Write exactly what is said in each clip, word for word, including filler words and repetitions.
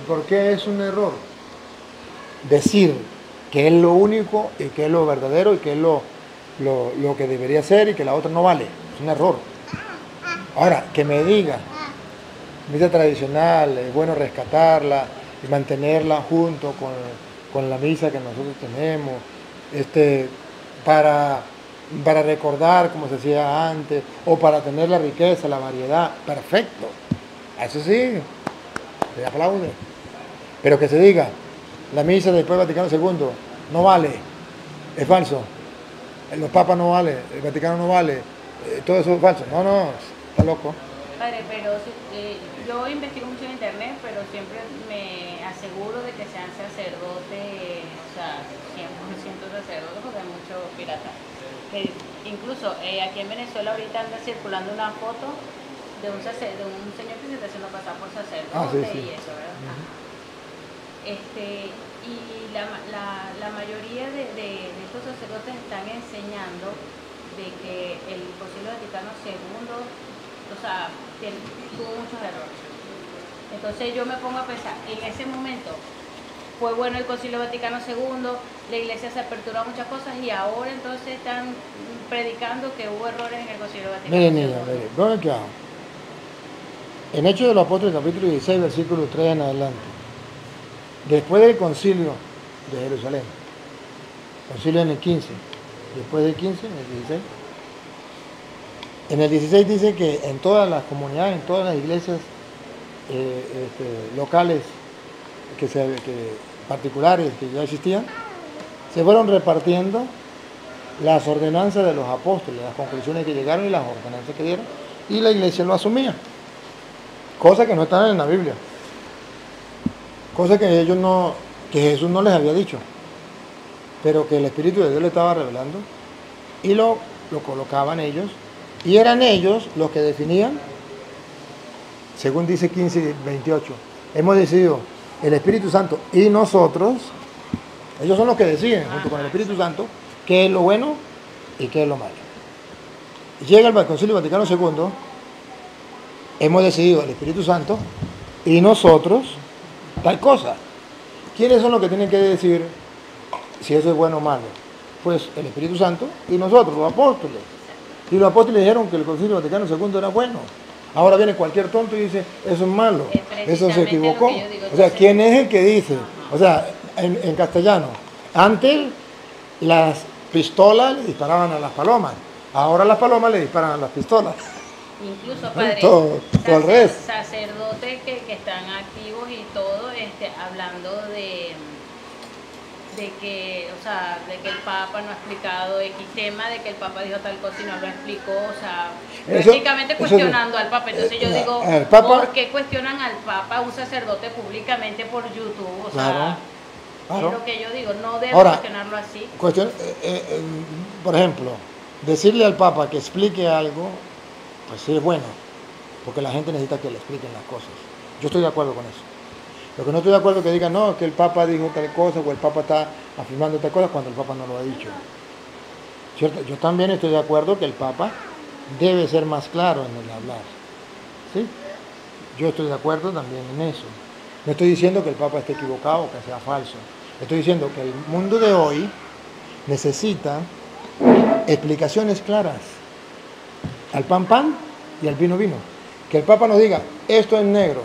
¿Por qué es un error? Decir que es lo único y que es lo verdadero y que es lo, lo, lo que debería ser y que la otra no vale. Es un error. Ahora, que me diga, misa tradicional, es bueno rescatarla y mantenerla junto con, con la misa que nosotros tenemos, este, para, para recordar como se hacía antes, o para tener la riqueza, la variedad, perfecto. Eso sí, se aplaude. Pero que se diga, la misa después del Vaticano segundo no vale, es falso. Los papas no vale, el Vaticano no vale, eh, todo eso es falso. No, no, está loco. Padre, pero eh, yo investigo mucho en internet, pero siempre me aseguro de que sean sacerdotes, o sea, cien por ciento sacerdotes, porque hay muchos piratas. Que incluso eh, aquí en Venezuela ahorita anda circulando una foto de un, sacer, de un señor que se está haciendo pasar por sacerdote ah, sí, sí. y eso, ¿verdad? Uh-huh. Este, y la, la, la mayoría de, de, de estos sacerdotes están enseñando de que el Concilio Vaticano segundo, o sea, tiene, tuvo muchos errores. Entonces yo me pongo a pensar, en ese momento fue bueno el Concilio Vaticano segundo, la iglesia se aperturó a muchas cosas y ahora entonces están predicando que hubo errores en el Concilio Vaticano segundo. Mire, niña, mire, ¿dónde quedamos? En Hechos de los Apóstoles, capítulo dieciséis, versículo tres en adelante. Después del concilio de Jerusalén, concilio en el quince, después del quince, en el dieciséis. En el dieciséis dice que en todas las comunidades, en todas las iglesias eh, este, locales, que se, que, particulares que ya existían, se fueron repartiendo las ordenanzas de los apóstoles, las conclusiones que llegaron y las ordenanzas que dieron, y la iglesia lo asumía. Cosas que no están en la Biblia. Cosas que ellos no, que Jesús no les había dicho, pero que el Espíritu de Dios le estaba revelando, y lo, lo colocaban ellos, y eran ellos los que definían, según dice quince veintiocho, hemos decidido el Espíritu Santo y nosotros, ellos son los que deciden, junto con el Espíritu Santo, qué es lo bueno y qué es lo malo. Llega el Concilio Vaticano segundo, hemos decidido el Espíritu Santo y nosotros tal cosa. ¿Quiénes son los que tienen que decir si eso es bueno o malo? Pues el Espíritu Santo y nosotros, los apóstoles. Y los apóstoles dijeron que el Concilio Vaticano segundo era bueno. Ahora viene cualquier tonto y dice, eso es malo, eso se equivocó. O sea, ¿quién es el que dice? O sea, en, en castellano, antes las pistolas le disparaban a las palomas, ahora las palomas le disparan a las pistolas. Incluso, padre, todo, todo al revés. Sacerdotes que, que están activos y todo, este, hablando de, de que, o sea, de que el Papa no ha explicado X tema, de que el Papa dijo tal cosa y no lo explicó, o sea, eso, prácticamente cuestionando eso, al Papa. Entonces yo digo, Papa, ¿por qué cuestionan al Papa, un sacerdote, públicamente por YouTube? O claro, sea, claro. Es lo que yo digo, no debe Ahora, cuestionarlo así. Cuestión, eh, eh, por ejemplo, decirle al Papa que explique algo, pues sí es bueno, porque la gente necesita que le expliquen las cosas. Yo estoy de acuerdo con eso. Lo que no estoy de acuerdo es que digan, no, que el Papa dijo tal cosa, o el Papa está afirmando tal cosa, cuando el Papa no lo ha dicho. ¿Cierto? Yo también estoy de acuerdo que el Papa debe ser más claro en el hablar. ¿Sí? Yo estoy de acuerdo también en eso. No estoy diciendo que el Papa esté equivocado o que sea falso. Estoy diciendo que el mundo de hoy necesita explicaciones claras. Al pan pan y al vino vino. Que el Papa nos diga, esto es negro,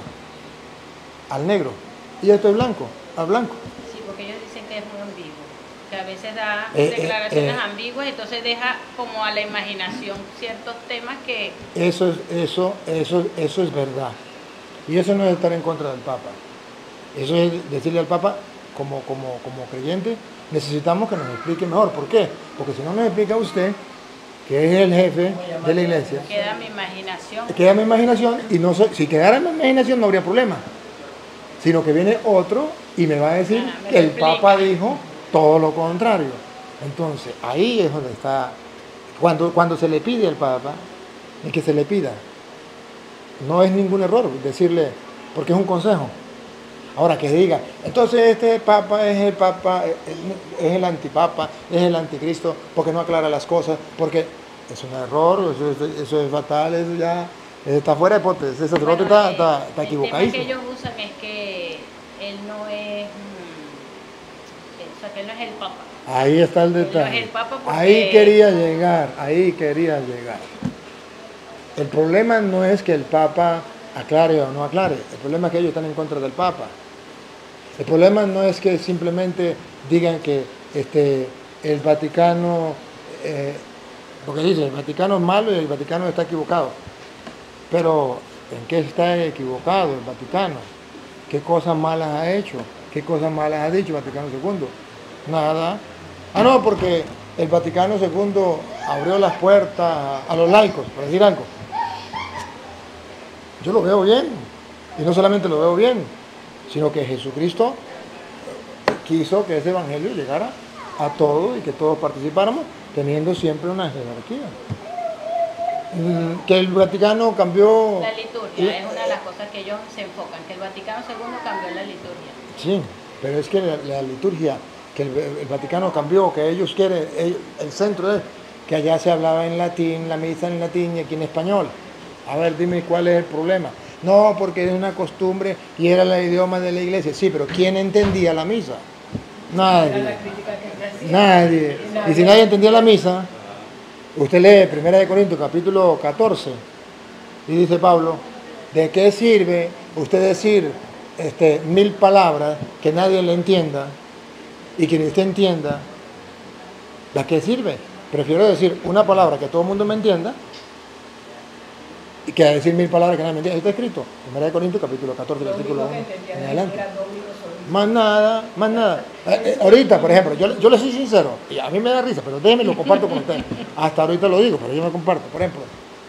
al negro, y esto es blanco, al blanco. Sí, porque ellos dicen que es muy ambiguo, que a veces da eh, declaraciones eh, eh, ambiguas, entonces deja como a la imaginación ciertos temas que... Eso es, eso, eso, eso es verdad. Y eso no es estar en contra del Papa. Eso es decirle al Papa, como, como, como creyente, necesitamos que nos explique mejor. ¿Por qué? Porque si no nos explica usted, que es el jefe de la iglesia, queda mi imaginación. Queda mi imaginación, y no so, si quedara mi imaginación no habría problema. Sino que viene otro y me va a decir ah, que el explica. Papa dijo todo lo contrario. Entonces, ahí es donde está. Cuando, cuando se le pide al Papa, y que se le pida, no es ningún error decirle, porque es un consejo. Ahora que diga, entonces este Papa es el Papa, es el antipapa, es el anticristo, porque no aclara las cosas, porque es un error, eso es, eso es fatal, eso ya está fuera de hipótesis, ese sacerdote bueno, está, está, está el equivocadísimo. El tema que ellos usan es que él no es, mm, o sea, que él no es el Papa. Ahí está el Él no es detalle. el Papa porque... Ahí quería llegar, ahí quería llegar. El problema no es que el Papa aclare o no aclare, el problema es que ellos están en contra del Papa. El problema no es que simplemente digan que este, el Vaticano, eh, porque dice, el Vaticano es malo y el Vaticano está equivocado. Pero, ¿en qué está equivocado el Vaticano? ¿Qué cosas malas ha hecho? ¿Qué cosas malas ha dicho el Vaticano segundo? Nada. Ah, no, porque el Vaticano segundo abrió las puertas a los laicos, por decir algo. Yo lo veo bien, y no solamente lo veo bien, sino que Jesucristo quiso que ese evangelio llegara a todos y que todos participáramos, teniendo siempre una jerarquía. Que el Vaticano cambió... La liturgia es una de las cosas que ellos se enfocan, que el Vaticano segundo cambió la liturgia. Sí, pero es que la, la liturgia, que el, el Vaticano cambió, que ellos quieren, el, el centro es que allá se hablaba en latín, la misa en latín y aquí en español. A ver, dime cuál es el problema. No, porque es una costumbre y era el idioma de la iglesia. Sí, pero ¿quién entendía la misa? Nadie. Nadie. Y si nadie entendía la misa, usted lee primera de Corintios capítulo catorce y dice Pablo, ¿de qué sirve usted decir este, mil palabras que nadie le entienda y que ni usted entienda? ¿De qué sirve? Prefiero decir una palabra que todo el mundo me entienda y que decir mil palabras que nadie me entienda. Está escrito, primera de Corintios capítulo catorce, versículo uno en adelante. Más nada, más nada. Eh, eh, ahorita, por ejemplo, yo, yo le soy sincero, y a mí me da risa, pero déjenme lo comparto con ustedes. Hasta ahorita lo digo, pero yo me comparto. Por ejemplo,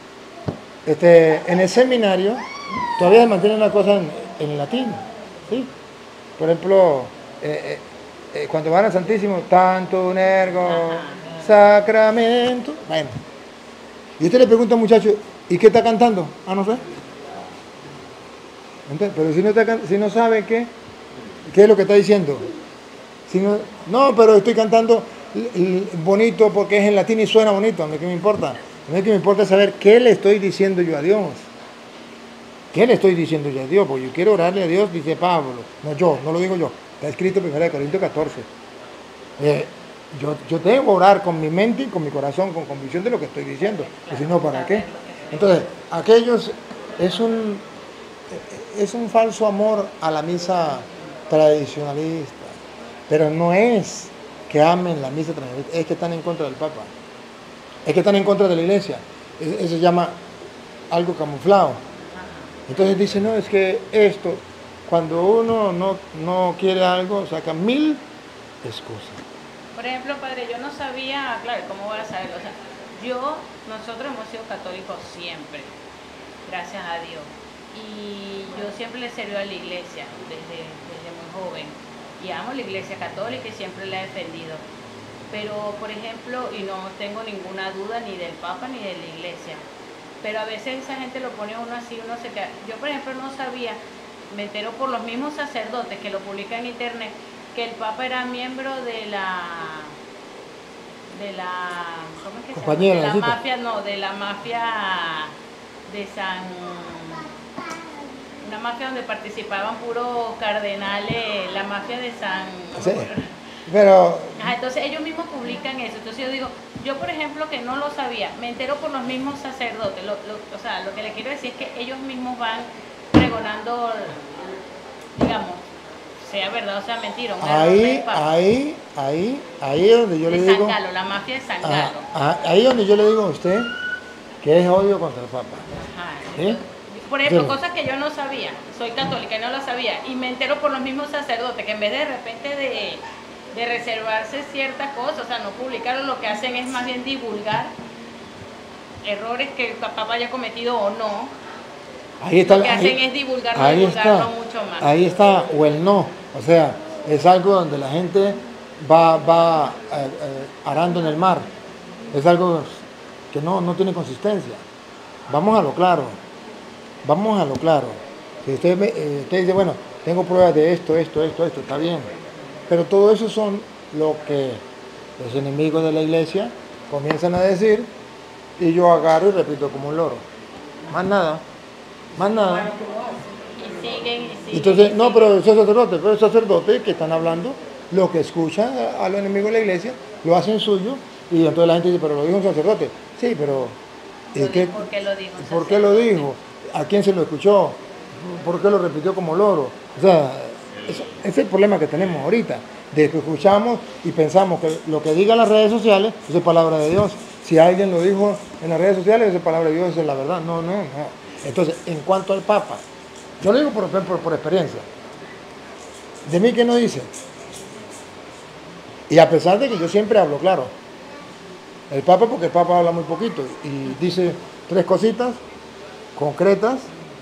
este, en el seminario todavía se mantiene una cosa en, en latín. ¿Sí? Por ejemplo, eh, eh, eh, cuando van al Santísimo, tanto un ergo, sacramento. Bueno, y usted le pregunta a un muchacho, ¿y qué está cantando? Ah, no sé. Entonces, pero si no, está, si no sabe qué, ¿qué es lo que está diciendo? Si no, no, pero estoy cantando bonito porque es en latín y suena bonito. A mí qué me importa. A mí que me importa saber qué le estoy diciendo yo a Dios. ¿Qué le estoy diciendo yo a Dios? Porque yo quiero orarle a Dios, dice Pablo. No yo, no lo digo yo. Está escrito en primera de Corintios catorce. Eh, yo, yo tengo que orar con mi mente y con mi corazón, con convicción de lo que estoy diciendo. Y si no, ¿para qué? Entonces, aquellos es un, es un falso amor a la misa tradicionalista. Pero no es que amen la misa tradicionalista, es que están en contra del Papa. Es que están en contra de la iglesia. Eso se llama algo camuflado. Entonces dice, no, es que esto, cuando uno no, no quiere algo, saca mil excusas. Por ejemplo, padre, yo no sabía, claro, ¿cómo voy a saberlo? O sea, yo, nosotros hemos sido católicos siempre, gracias a Dios. Y yo siempre le sirvo a la iglesia desde, desde muy joven. Y amo la iglesia católica y siempre la he defendido. Pero, por ejemplo, y no tengo ninguna duda ni del Papa ni de la iglesia, pero a veces esa gente lo pone a uno así, uno se queda. Yo, por ejemplo, no sabía, me entero por los mismos sacerdotes que lo publican en internet, que el Papa era miembro de la, de la, ¿cómo es que se llama? De la mafia, no, de la mafia de San, una mafia donde participaban puros cardenales, la mafia de San... Sí, pero... Ajá, entonces ellos mismos publican eso, entonces yo digo, yo por ejemplo que no lo sabía, me entero por los mismos sacerdotes, lo, lo, o sea, lo que le quiero decir es que ellos mismos van pregonando, digamos, sea verdad o sea mentira, un ahí, ahí, ahí, ahí es donde yo de le San digo... Galo, la mafia de San Galo. Ajá, ajá, ahí es donde yo le digo a usted que es odio contra el Papa. Ajá, ¿Sí? Por ejemplo, Sí. Cosas que yo no sabía, soy católica y no lo sabía, y me entero por los mismos sacerdotes que en vez de, de repente de, de reservarse ciertas cosas, o sea, no publicarlo, lo que hacen es más bien divulgar errores que el Papa haya cometido o no. Ahí está, lo que hacen ahí, es divulgarlo, ahí divulgarlo está, mucho más. Ahí está, o el no. O sea, es algo donde la gente va, va eh, eh, arando en el mar. Es algo que no, no tiene consistencia. Vamos a lo claro. Vamos a lo claro. Si usted, eh, usted dice, bueno, tengo pruebas de esto, esto, esto, esto, está bien. Pero todo eso son lo que los enemigos de la iglesia comienzan a decir y yo agarro y repito como un loro. Más nada. Más nada. Y siguen y siguen. Entonces, sí, no, sí. pero esos sacerdotes, pero esos sacerdotes que están hablando, lo que escuchan a, a los enemigos de la iglesia, lo hacen suyo, y entonces la gente dice, pero lo dijo un sacerdote. Sí, pero Lo ¿y di- qué- ¿Por qué lo dijo un ¿por qué lo sacerdote? dijo? ¿A quién se lo escuchó? ¿Por qué lo repitió como loro? O sea, eso- ese es el problema que tenemos ahorita, de que escuchamos y pensamos que lo que digan las redes sociales es palabra de Dios. Si alguien lo dijo en las redes sociales, es palabra de Dios, esa es la verdad. No, no, no. Entonces, en cuanto al Papa, yo lo digo por, por, por experiencia. ¿De mí qué no dice? Y a pesar de que yo siempre hablo claro, el Papa, porque el Papa habla muy poquito y dice tres cositas concretas,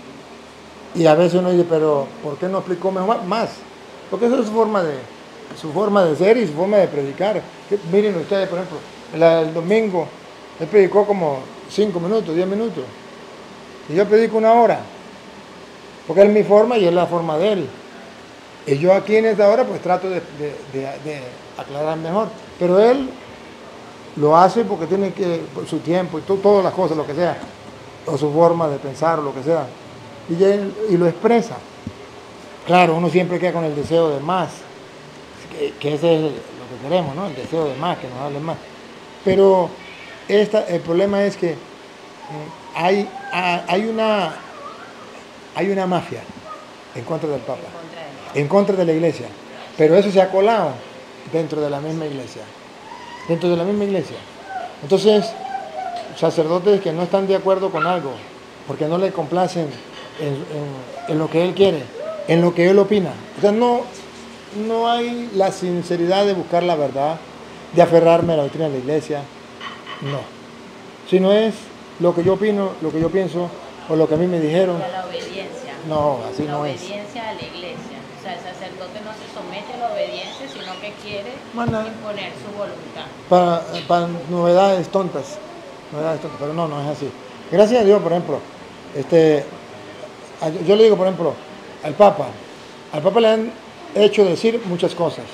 y a veces uno dice, pero ¿por qué no explicó mejor más? Porque eso es su forma de, su forma de ser y su forma de predicar. Que, miren ustedes, por ejemplo, la- el domingo él predicó como cinco minutos, diez minutos, y yo predico una hora, porque es mi forma y es la forma de él. Y yo aquí en esta hora pues trato de, de- de- de aclarar mejor. Pero él lo hace porque tiene que, por su tiempo y to- todas las cosas, lo que sea, o su forma de pensar, o lo que sea. Y, él, y lo expresa. Claro, uno siempre queda con el deseo de más, que, que ese es lo que queremos, ¿no? El deseo de más, que nos hablen más. Pero esta, el problema es que mm, hay, ha- hay, una, hay una mafia en contra del Papa, En contra de él. en contra de la iglesia. Pero eso se ha colado dentro de la misma iglesia. Dentro de la misma iglesia. Entonces, sacerdotes que no están de acuerdo con algo, porque no le complacen en, en- en lo que él quiere, en lo que él opina. O sea, no, no hay la sinceridad de buscar la verdad, de aferrarme a la doctrina de la iglesia. No. Sino es lo que yo opino, lo que yo pienso, o lo que a mí me dijeron. Y a la obediencia. No, así La no es. obediencia a la iglesia. O sea, el sacerdote no se somete a la obediencia, sino que quiere Mana. imponer su voluntad. Para, para novedades tontas, novedades tontas, pero no, no es así. Gracias a Dios, por ejemplo, este, a- yo le digo, por ejemplo, al Papa, al Papa le han hecho decir muchas cosas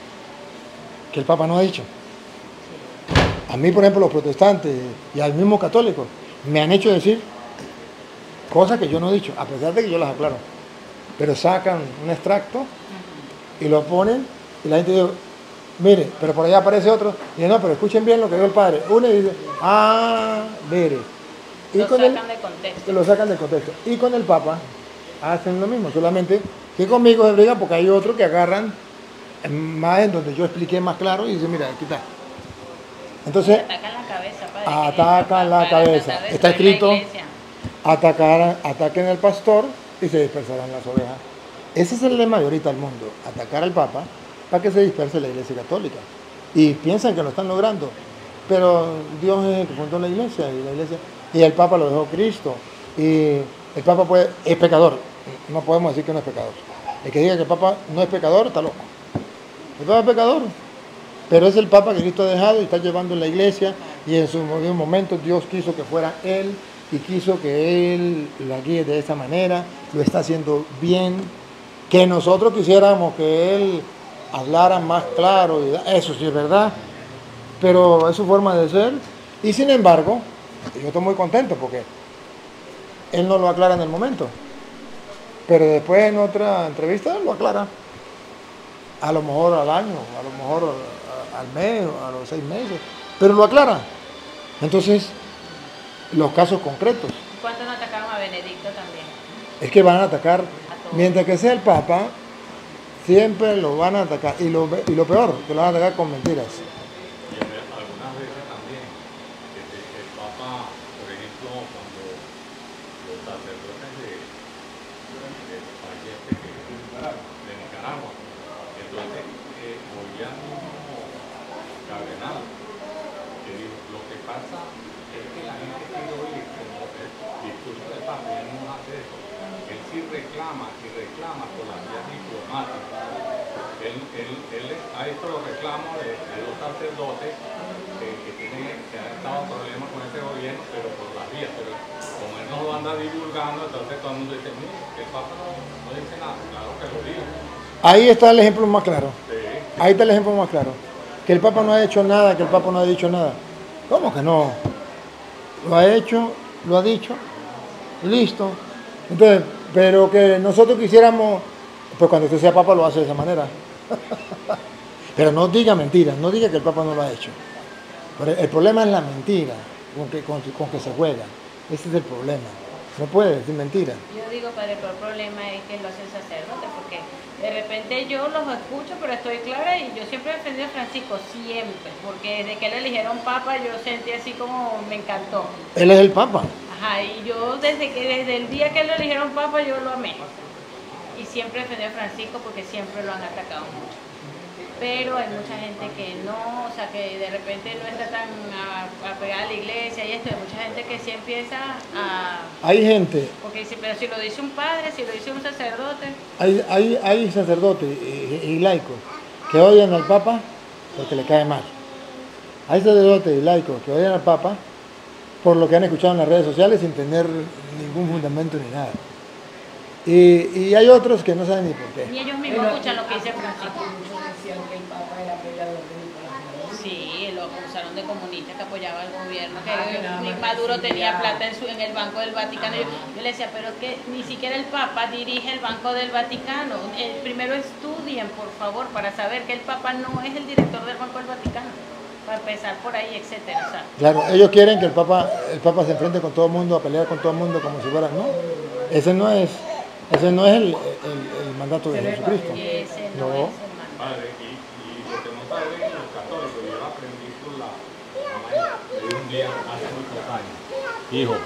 que el Papa no ha dicho. A mí, por ejemplo, los protestantes y al mismo católico me han hecho decir cosas que yo no he dicho, a pesar de que yo las aclaro. Pero sacan un extracto y lo ponen y la gente dice, mire, pero por allá aparece otro, y dice, no, pero escuchen bien lo que dijo el padre. Uno dice, ah, mire. Y Lo con sacan el, de contexto. que lo sacan del contexto. Y con el Papa hacen lo mismo, solamente que conmigo se briga porque hay otros que agarran más en donde yo expliqué más claro y dicen, mira, aquí está. Entonces, Atacan la cabeza, padre. atacan la Para cabeza. tratar de Está destruir la escrito, iglesia. atacar, ataquen al pastor y se dispersarán las ovejas. Ese es el lema de ahorita del mundo, atacar al Papa para que se disperse la iglesia católica. Y piensan que lo están logrando, pero Dios es el que fundó la iglesia y la iglesia y el Papa lo dejó Cristo. Y el Papa puede, es pecador, no podemos decir que no es pecador. El que diga que el Papa no es pecador está loco. El Papa es pecador, pero es el Papa que Cristo ha dejado y está llevando la iglesia, y en su momento Dios quiso que fuera Él y quiso que Él la guíe de esa manera, lo está haciendo bien, que nosotros quisiéramos que Él hablara más claro, y eso sí es verdad, pero es su forma de ser, y sin embargo, yo estoy muy contento porque Él no lo aclara en el momento, pero después en otra entrevista lo aclara, a lo mejor al año, a lo mejor al mes, a los seis meses, pero lo aclara. Entonces, los casos concretos, ¿Cuánto no atacaron a Benedicto también? es que van a atacar, A todos. mientras que sea el Papa, siempre lo van a atacar, y lo, y lo peor, que lo van a atacar con mentiras. Y en vez- algunas veces también, este, el Papa, por ejemplo, cuando los sacerdotes de, del país este que, de Nicaragua, entonces eh, oían mismo cardenal, que dijo, lo que pasa es que la gente quiere oír como el discurso del Papa, y él no hace eso. Él sí reclama y reclama por las vías diplomáticas. Él, él, él ha hecho los reclamos de, de los sacerdotes que, que, tienen, que han estado problemas con ese gobierno, pero por las vías. Pero como él no lo anda divulgando, entonces todo el mundo dice, mira, que el Papa no, no dice nada. Claro que lo diga. Ahí está el ejemplo más claro. Sí. Ahí está el ejemplo más claro. Que el Papa no ha hecho nada, que el Papa no ha dicho nada. ¿Cómo que no? Lo ha hecho, lo ha dicho, listo. Entonces, pero que nosotros quisiéramos Pues cuando usted sea papa lo hace de esa manera. Pero no diga mentiras, no diga que el papa no lo ha hecho. Pero el problema es la mentira con que, con, con que se juega. Ese es el problema. No puede decir mentiras. Yo digo, padre, pero el problema es que lo hacen sacerdote, porque de repente yo los escucho, pero estoy clara y yo siempre he defendido a Francisco, siempre, porque desde que le eligieron papa yo sentí así como me encantó. Él es el papa. Ajá, y yo desde que desde el día que lo eligieron papa yo lo amé. Y siempre defendí a Francisco porque siempre lo han atacado mucho. Pero hay mucha gente que no, o sea, que de repente no está tan apegada a la iglesia y esto, hay mucha gente que sí empieza a... Hay gente, Porque dice, pero si lo dice un padre, si lo dice un sacerdote... hay, hay, hay sacerdotes y, y laicos que odian al papa porque le cae mal. Hay sacerdotes y laicos que odian al papa por lo que han escuchado en las redes sociales sin tener ningún fundamento ni nada. Y, y hay otros que no saben ni por qué. Ni ellos mismos escuchan lo que dice Francisco. Muchos decían que el Papa era apoyador de Nicolás Maduro. Sí, lo acusaron de comunista, que apoyaba al gobierno, que Ah, que nada más Maduro tenía recibía- plata en, su, en el Banco del Vaticano. Yo, yo le decía, pero que ni siquiera el Papa dirige el Banco del Vaticano. El, primero estudien, por favor, para saber que el Papa no es el director del Banco del Vaticano. Para empezar por ahí, etcétera. O sea, Claro, ellos quieren que el papa, el papa se enfrente con todo el mundo, a pelear con todo el mundo como si fuera, no, ese no es, ese no es el, el, el mandato de Jesucristo. ese no, No. es el mandato. Padre, y, y lo que no saben los católicos, yo lo aprendí con la mamá de un día hace muchos años. Hijo,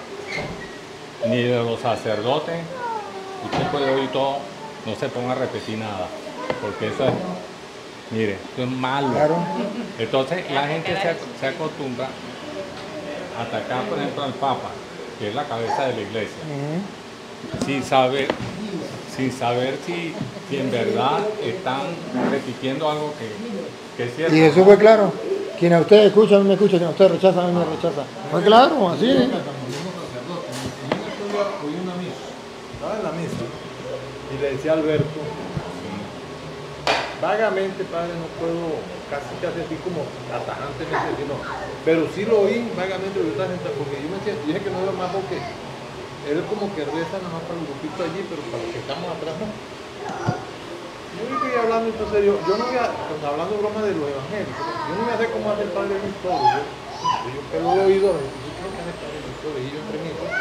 ni de los sacerdotes, usted puede oír todo, no se ponga a repetir nada, porque eso es, mire, eso es malo. Claro. Entonces la gente se, se acostumbra a atacar, por ejemplo, al Papa, que es la cabeza de la iglesia, Ujú. sin saber, sin saber si, si en verdad están repitiendo algo que, que es cierto. Y Jesús fue claro, quien a ustedes escucha, a mí me escucha, quien a ustedes rechaza, a mí me rechaza. Fue claro, así. Oí una misa, estaba en la misa y le decía a Alberto, vagamente, padre, no puedo casi casi así como atajantemente decir no, pero sí lo oí vagamente de otra gente, porque yo me decía, dije que no era más porque él como que reza nada más para el grupito allí, pero para los que estamos atrás no. Yo vi que iba hablando, entonces yo, yo no voy a, pues, hablando broma de los evangélicos, yo no voy a hacer como hace el padre Luis todo, yo, yo que lo he oído, yo creo que es el padre Luis todo, y yo entre mí, pues,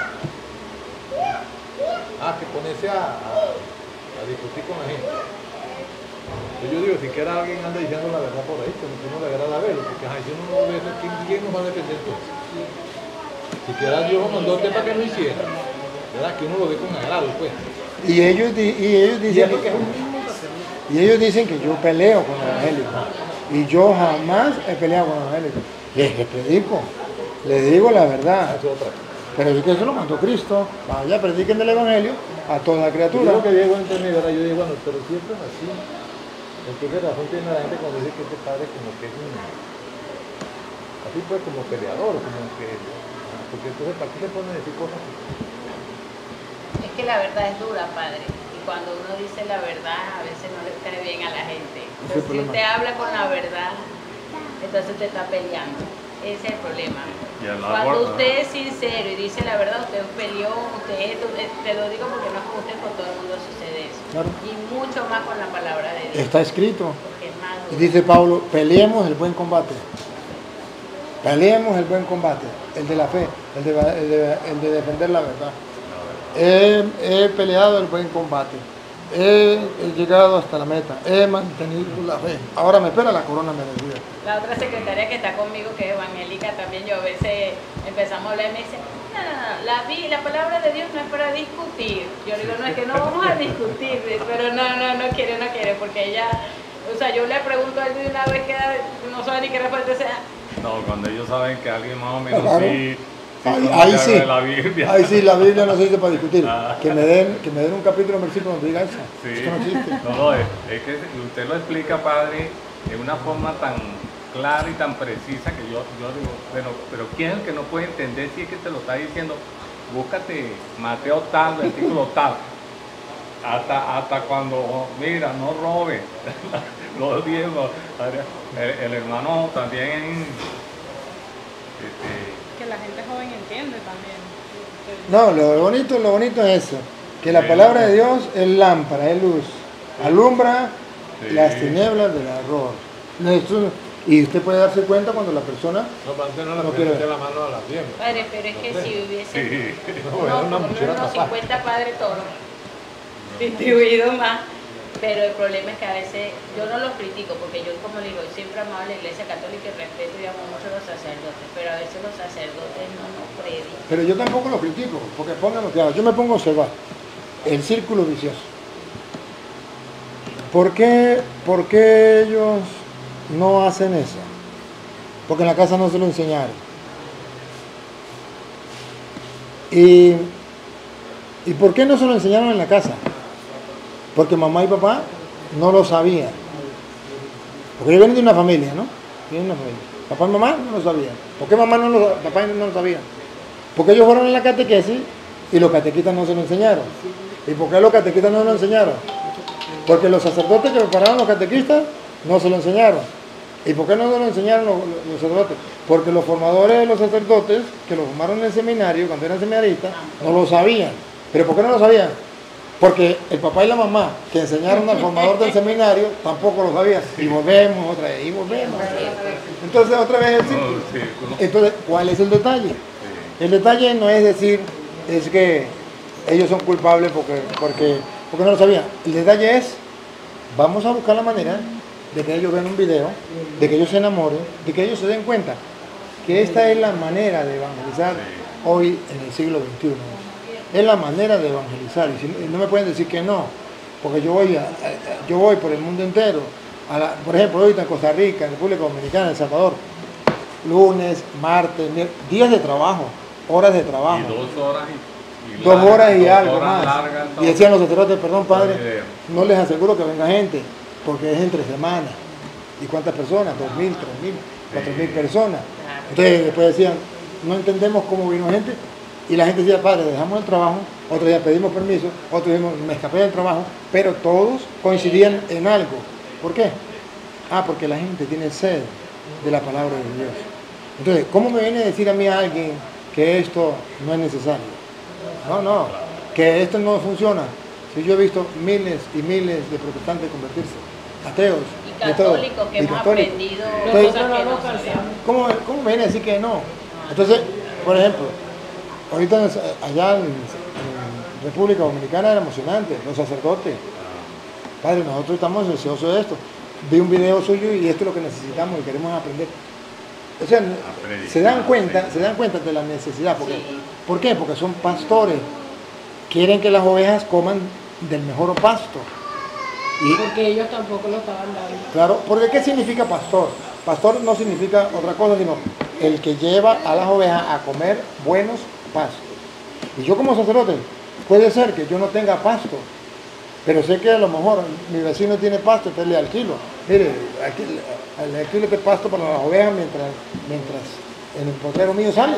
ah, que ponerse a, a, a discutir con la gente. Pues yo digo, si quiera alguien anda diciendo la verdad por ahí, que no le agrada verlo, porque ay, si uno no lo ve, ¿quién, quién nos va a defender entonces? Siquiera Dios lo mandó a usted para que lo hiciera, ¿verdad? Que uno lo ve con agrado, pues. Y ellos, di- y ellos Y dicen es porque es un mismo sacerdote. y ellos dicen que yo peleo con los evangélicos. Y yo jamás he peleado con los evangélicos. Les, les predico, les digo la verdad. Eso es otra cosa. Pero es que eso lo mandó Cristo. Vaya, prediquen el evangelio a toda Yo criatura. lo que digo entre mí, ¿verdad? Yo digo, bueno, pero siempre es así. Entonces razón tiene la gente cuando dice que este padre como que es un, así pues como peleador, como que, porque entonces ¿para qué se pone a decir cosas así? Es que la verdad es dura, padre. Y cuando uno dice la verdad, a veces no le cae bien a la gente. Ese es el Entonces, si problema. usted habla con la verdad, entonces usted está peleando. Ese es el problema. Y el Cuando árbol, usted es sincero y dice la verdad, usted peleó, usted esto, usted- te lo digo porque no es con usted, con todo el mundo sucede eso. Claro. Y mucho más con la palabra de Dios. Está escrito. Porque es más Y duro. dice Pablo, peleemos el buen combate. Peleemos el buen combate. El de la fe, el de, el de, el de defender la verdad. He, he peleado el buen combate. He, he llegado hasta la meta. He mantenido la fe. Ahora me espera la corona merecida. La otra secretaria que está conmigo, que es evangélica también, yo a veces empezamos a hablar y me dice, no, no, no, la, vi- la palabra de Dios no es para discutir. Yo le digo, no, es que no vamos a discutir, pero no, no, no quiere, no quiere, porque ella, o sea, yo le pregunto a él de una vez que no sabe ni qué responder, o sea, No, cuando ellos saben que alguien más o menos Claro. sí, sí Ahí, conoce ahí algo sí. de la Biblia. Ahí sí, la Biblia no se dice para discutir. Ah. Que me den, que me den un capítulo, un versículo donde diga eso. Sí. Esto no existe. No, no, es, es que usted lo explica, padre, de una forma tan clara y tan precisa que yo, yo digo, bueno, pero ¿quién es el que no puede entender si es que te lo está diciendo? Búscate Mateo tal, versículo tal. Hasta, hasta cuando, mira, no robe los diezmos. El, el hermano también, este, que la gente joven entiende también. No, lo bonito, lo bonito es eso. Que la palabra de Dios es lámpara, es luz. alumbra Sí. las tinieblas del error. No, esto- y usted puede darse cuenta cuando la persona No, para antes no la No primera quiero- la mano a la pierna. Padre, pero es que si hubiese Sí. No, era no, una por lo mochila menos unos tapada. cincuenta padres toros distribuidos más, pero el problema es que a veces yo no los critico porque yo, como le digo, siempre he amado a la iglesia católica y respeto y amo mucho a los sacerdotes, pero a veces los sacerdotes no nos predican. Pero yo tampoco lo critico, porque pónganlo claro, yo me pongo a observar el círculo vicioso. ¿Por qué, por qué ellos no hacen eso? Porque en la casa no se lo enseñaron. ¿Y, ¿y por qué no se lo enseñaron en la casa? Porque mamá y papá no lo sabían. Porque ellos vienen de una familia, ¿no? Vienen de una familia. Papá y mamá no lo sabían. ¿Por qué mamá no lo, papá no lo sabían? Porque ellos fueron en la catequesis y los catequistas no se lo enseñaron. ¿Y por qué los catequistas no lo enseñaron? Porque los sacerdotes que prepararon los catequistas no se lo enseñaron. ¿Y por qué no se lo enseñaron los, los- los sacerdotes? Porque los formadores de los sacerdotes que los formaron en el seminario, cuando eran seminaristas, no lo sabían. ¿Pero por qué no lo sabían? Porque el papá y la mamá que enseñaron al formador del seminario tampoco lo sabían. Y volvemos otra vez, y volvemos. Entonces otra vez el círculo. No, sí, uno- Entonces, ¿cuál es el detalle? sí. El detalle no es decir, es que ellos son culpables porque, porque, porque no lo sabían. El detalle es, vamos a buscar la manera de que ellos vean un video, de que ellos se enamoren, de que ellos se den cuenta que esta es la manera de evangelizar hoy en el siglo veintiuno. Es la manera de evangelizar. Y si- y no me pueden decir que no, porque yo voy, a- a- yo voy por el mundo entero. A la- por ejemplo, ahorita en Costa Rica, en República Dominicana, en El Salvador, lunes, martes, mier- días de trabajo, horas de trabajo. Y dos horas y, y Dos largas, horas y dos algo horas más. largas, Y decían los sacerdotes, perdón padre, video. no les aseguro que venga gente, porque es entre semanas. ¿Y cuántas personas? Dos mil, tres mil, cuatro mil personas. Entonces después decían, no entendemos cómo vino gente. Y la gente decía, padre, dejamos el trabajo, otro día pedimos permiso, otro día me escapé del trabajo, pero todos coincidían en algo. ¿Por qué? Ah, porque la gente tiene sed de la palabra de Dios. Entonces, ¿cómo me viene a decir a mí alguien que esto no es necesario? No, no, que esto no funciona. Si yo he visto miles y miles de protestantes convertirse, ateos, Y de todo, católicos que y hemos católicos. aprendido Entonces, cosas que no, no no, sabíamos. ¿Cómo, ¿Cómo me viene a decir que no? Entonces, por ejemplo, ahorita en- allá en, en República Dominicana era emocionante, los sacerdotes. Padre, nosotros estamos deseosos de esto. Vi un video suyo y esto es lo que necesitamos y queremos aprender. O sea, predicar, se dan cuenta, sí. se dan cuenta de la necesidad. Porque, Sí. ¿Por qué? Porque son pastores. Quieren que las ovejas coman del mejor pasto. Y, Porque ellos tampoco lo estaban dando. claro, porque ¿qué significa pastor? Pastor no significa otra cosa, sino el que lleva a las ovejas a comer buenos pastos. Y yo como sacerdote, puede ser que yo no tenga pasto, pero sé que a lo mejor mi vecino tiene pasto, entonces le alquilo. Mire, aquí, le alquilo este pasto para las ovejas mientras, mientras en el potrero mío sale.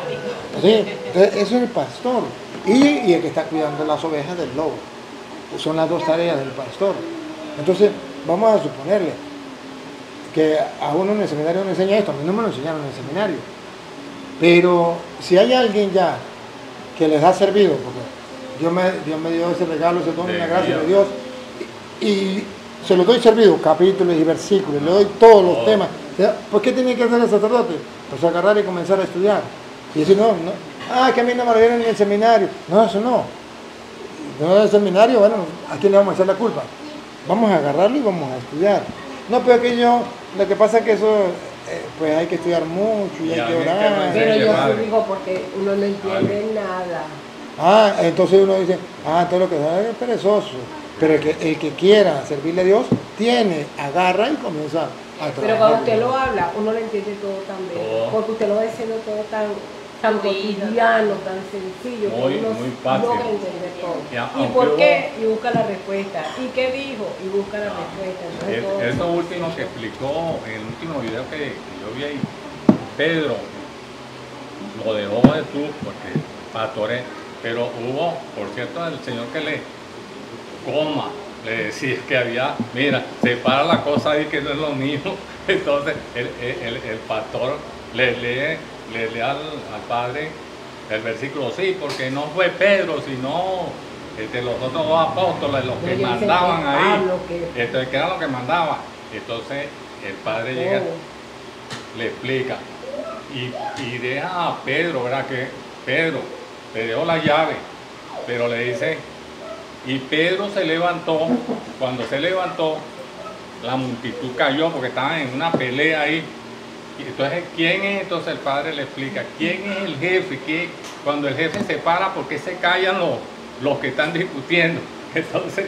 Sí, entonces eso es el pastor. Y, y el que está cuidando las ovejas del lobo. Son las dos tareas del pastor. Entonces, vamos a suponerle que a uno en el seminario no enseña esto, a mí no me lo enseñaron en el seminario. Pero si hay alguien ya que les ha servido, porque Dios me, Dios me dio ese regalo, ese don y la gracia de Dios, y, y se lo doy servido, capítulos y versículos, le doy todos los temas. ¿Por qué tiene que hacer el sacerdote? Pues agarrar y comenzar a estudiar. Y decir, no, no, ah, que a mí no me lo dieron en el seminario. No, eso no. No en el seminario, bueno, ¿a quién le vamos a echar la culpa? Vamos a agarrarlo y vamos a estudiar. No, pero que yo, lo que pasa es que eso, eh, pues hay que estudiar mucho y Y hay que alguien que no orar. enseñe. Pero yo madre. sí digo porque uno no entiende nada. Ah, entonces uno dice, ah, todo lo que sabe es perezoso. Pero el que, el que quiera servirle a Dios, tiene, agarra y comienza a trabajar. Pero cuando usted lo habla, uno lo entiende todo también. Todo. Porque usted lo va diciendo todo tan, tan Fluido. cotidiano, tan sencillo, Muy, que uno muy fácil. logra entender todo. Y a- ¿Y aunque por hubo- qué? Y busca la respuesta. ¿Y qué dijo? Y busca la respuesta. Entonces, Es- todo- Eso último que explicó en el último video que, que yo vi ahí, Pedro lo dejó Jesús porque pastores, pero hubo, por cierto, el Señor que le coma, le decía que había, mira, separa la cosa ahí que no es lo mismo. Entonces el, el, el pastor le lee, le lee al, al padre el versículo, sí, porque no fue Pedro, sino este, los otros dos apóstoles, los que Yo sé que mandaban ahí, Pablo, que- entonces, que eran los que mandaban. Entonces el padre llega, Oh. le explica y, y deja a Pedro, ¿verdad? Que Pedro le dejó la llave, pero le dice, y Pedro se levantó, cuando se levantó, la multitud cayó porque estaban en una pelea ahí. Y entonces, ¿quién es? Entonces el padre le explica, ¿quién es el jefe? ¿Qué? Cuando el jefe se para, ¿por qué se callan los, los que están discutiendo? Entonces,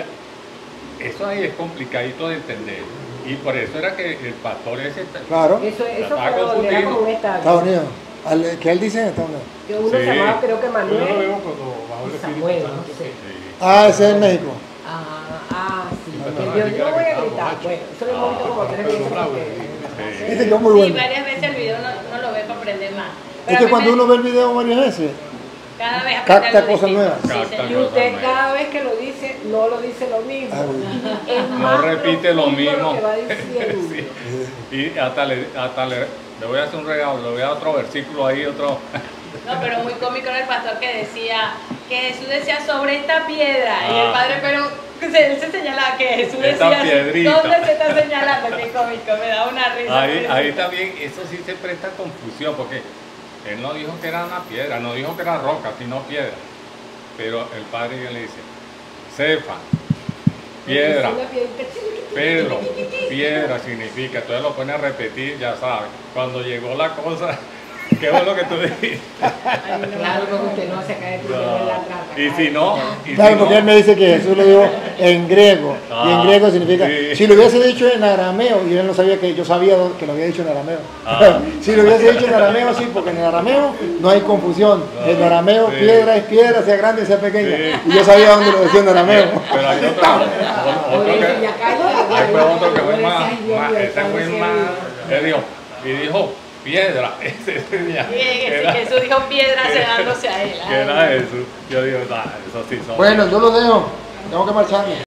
eso ahí es complicadito de entender. Y por eso era que el pastor ese Claro, Eso, eso Estaba fue donde era como un Estados estadio. Unidos. Al- que él dice en Estados Unidos. Que uno Sí. se llamaba, creo que Yo lo Manuel veo cuando bajó el y Espíritu Samuel, Santo. no sé. Sí. Ah, ese es en México. Ah, ah, sí. No, porque no, yo así que no era voy que a estaba gritar. borracho. Bueno, eso lo hemos visto como tres Pero veces. bravo, porque- Sí. Este quedó muy Sí, bueno. varias veces el video no, no lo ve para aprender más. Es Pero a que mí cuando me- uno ve el video varias veces, cada vez capta aprende algo cosas distinto. nuevas. Sí, Capta señor. Y usted cosas cada vez que lo dice, no lo dice lo mismo. Ah, Es No más repite lo profundo mismo. que va diciendo. Sí. Y hasta le, hasta le, le voy a hacer un regalo, le voy a dar otro versículo ahí, otro. No, pero muy cómico era el pastor que decía que Jesús decía sobre esta piedra y el Ah. padre, pero se- él se señalaba que Jesús Esta decía piedrita. ¿dónde se está señalando? Qué cómico, me da una risa. Ahí, ahí también, eso sí se presta confusión, porque él no dijo que era una piedra, no dijo que era roca, sino piedra. Pero el padre le dice, Cefa, piedra, Es una piedrita chiquitita. Pedro, piedra significa, entonces lo pone a repetir, ya sabes. Cuando llegó la cosa, qué bueno que tú dijiste. Claro, porque usted no se cae primero en la trata. Y si no, y si claro, porque no- él me dice que Jesús lo dijo en griego. Y en Ah, griego significa. sí. Si lo hubiese dicho en arameo, y él no sabía que yo sabía que lo había dicho en arameo. Ah. Si lo hubiese dicho en arameo, sí, porque en el arameo no hay confusión. Ah, En arameo, sí. piedra es piedra, sea grande, sea pequeña. Sí. Y yo sabía dónde lo decía en arameo. Pero hay otro, otro Por eso que, ya cállate, hay fue otro que no fue le más, seas idiota, más, el ese padre fue sea más, idiota. él dijo, y dijo, piedra, ese tenía, Y que era, sí, Jesús dijo piedra cegándose a él. que era Jesús. Yo digo, nah, eso sí son. Bueno, yo lo dejo. Tengo que marcharme.